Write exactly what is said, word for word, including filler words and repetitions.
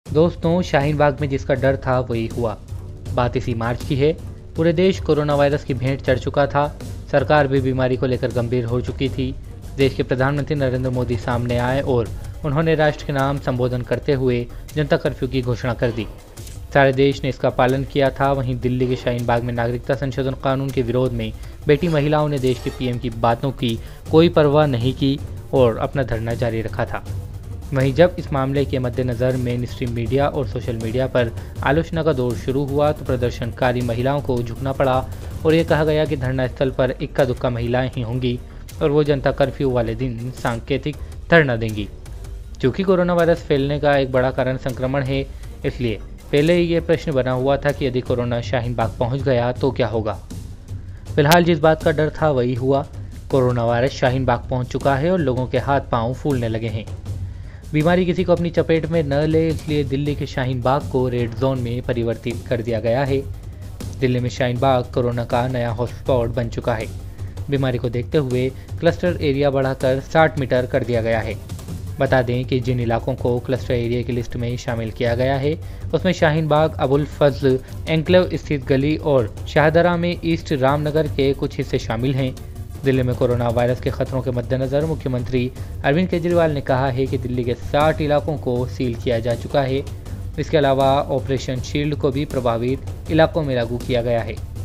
दोस्तों, शाहीन बाग में जिसका डर था वही हुआ। बात इसी मार्च की है। पूरे देश कोरोना वायरस की भेंट चढ़ चुका था। सरकार भी बीमारी को लेकर गंभीर हो चुकी थी। देश के प्रधानमंत्री नरेंद्र मोदी सामने आए और उन्होंने राष्ट्र के नाम संबोधन करते हुए जनता कर्फ्यू की घोषणा कर दी। सारे देश ने इसका पालन किया था। वहीं दिल्ली के शाहीन बाग में नागरिकता संशोधन कानून के विरोध में बैठी महिलाओं ने देश के पीएम की बातों की कोई परवाह नहीं की और अपना धरना जारी रखा था। वहीं जब इस मामले के मद्देनज़र मेन स्ट्रीम मीडिया और सोशल मीडिया पर आलोचना का दौर शुरू हुआ तो प्रदर्शनकारी महिलाओं को झुकना पड़ा और ये कहा गया कि धरना स्थल पर इक्का दुक्का महिलाएं ही होंगी और वो जनता कर्फ्यू वाले दिन सांकेतिक धरना देंगी। चूँकि कोरोना वायरस फैलने का एक बड़ा कारण संक्रमण है, इसलिए पहले ही ये प्रश्न बना हुआ था कि यदि कोरोना शाहीन बाग पहुँच गया तो क्या होगा। फिलहाल जिस बात का डर था वही हुआ। कोरोना वायरस शाहीन बाग पहुँच चुका है और लोगों के हाथ पाँव फूलने लगे हैं। बीमारी किसी को अपनी चपेट में न ले, इसलिए दिल्ली के शाहीन बाग को रेड जोन में परिवर्तित कर दिया गया है। दिल्ली में शाहीन बाग कोरोना का नया हॉटस्पॉट बन चुका है। बीमारी को देखते हुए क्लस्टर एरिया बढ़ाकर साठ मीटर कर दिया गया है। बता दें कि जिन इलाकों को क्लस्टर एरिया की लिस्ट में शामिल किया गया है उसमें शाहीन बाग, अबुल फजल एन्क्लेव स्थित गली और शाहदरा में ईस्ट रामनगर के कुछ हिस्से शामिल हैं। दिल्ली में कोरोना वायरस के खतरों के मद्देनज़र मुख्यमंत्री अरविंद केजरीवाल ने कहा है कि दिल्ली के साठ इलाकों को सील किया जा चुका है। इसके अलावा ऑपरेशन शील्ड को भी प्रभावित इलाकों में लागू किया गया है।